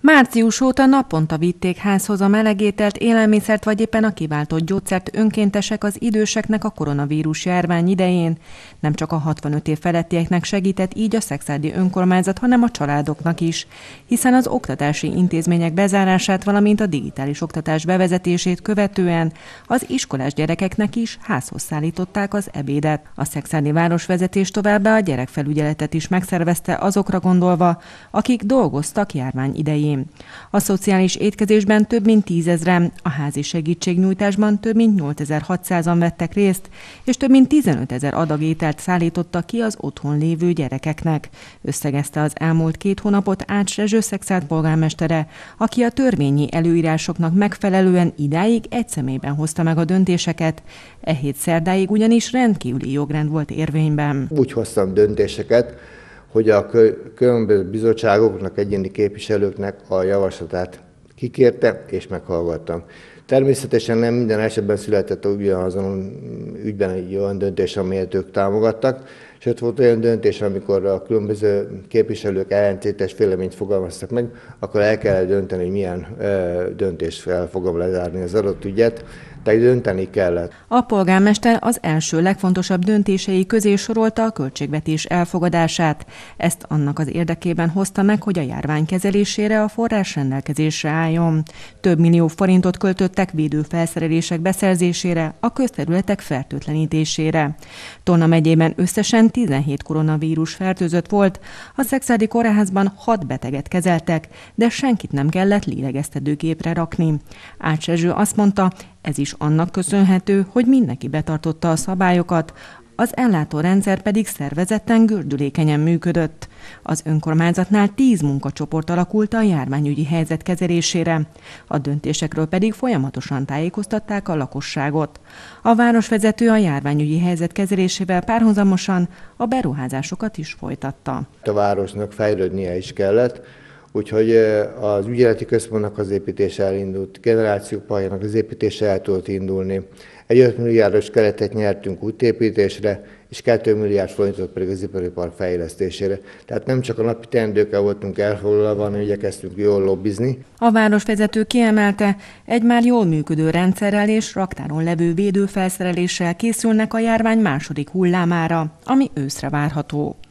Március óta naponta vitték házhoz a meleg ételt, élelmiszert vagy éppen a kiváltott gyógyszert önkéntesek az időseknek a koronavírus járvány idején. Nem csak a 65 év felettieknek segített így a szekszárdi önkormányzat, hanem a családoknak is, hiszen az oktatási intézmények bezárását, valamint a digitális oktatás bevezetését követően az iskolás gyerekeknek is házhoz szállították az ebédet. A szekszárdi városvezetés továbbá a gyerekfelügyeletet is megszervezte azokra gondolva, akik dolgoztak járvány idején. A szociális étkezésben több mint 10 000-en, a házi segítségnyújtásban több mint 8600-an vettek részt, és több mint 15 000 adag ételt szállítottak ki az otthon lévő gyerekeknek. Összegezte az elmúlt 2 hónapot Ács Rezső Szekszárd polgármestere, aki a törvényi előírásoknak megfelelően idáig egy személyben hozta meg a döntéseket. E hét szerdáig ugyanis rendkívüli jogrend volt érvényben. Úgy hoztam döntéseket, hogy a különböző bizottságoknak, egyéni képviselőknek a javaslatát kikérte és meghallgattam. Természetesen nem minden esetben született ugyanazon ügyben egy olyan döntés, amelyet ők támogattak, sőt volt olyan döntés, amikor a különböző képviselők ellentétes véleményt fogalmaztak meg, akkor el kellett dönteni, hogy milyen döntéssel fogom lezárni az adott ügyet. Tehát dönteni kellett. A polgármester az első legfontosabb döntései közé sorolta a költségvetés elfogadását. Ezt annak az érdekében hozta meg, hogy a járvány kezelésére a forrás rendelkezésre álljon. Több millió forintot költöttek védőfelszerelések beszerzésére, a közterületek fertőtlenítésére. Tolna megyében összesen 17 koronavírus fertőzött volt, a szekszárdi kórházban 6 beteget kezeltek, de senkit nem kellett lélegeztetőgépre rakni. Ács Rezső azt mondta, ez is annak köszönhető, hogy mindenki betartotta a szabályokat, az ellátórendszer pedig szervezetten, gördülékenyen működött. Az önkormányzatnál 10 munkacsoport alakult a járványügyi helyzet kezelésére. A döntésekről pedig folyamatosan tájékoztatták a lakosságot. A városvezető a járványügyi helyzet kezelésével párhuzamosan a beruházásokat is folytatta. A városnak fejlődnie is kellett, úgyhogy az ügyeleti központnak az építése elindult, generációparkjának az építése el tudott indulni. Egy 5 milliárdos keretet nyertünk útépítésre, és 2 milliárd forintot pedig az ipari park fejlesztésére. Tehát nem csak a napi teendőkkel voltunk elfoglalva, hanem igyekeztünk jól lobbizni. A városvezető kiemelte, egy már jól működő rendszerrel és raktáron levő védőfelszereléssel készülnek a járvány második hullámára, ami őszre várható.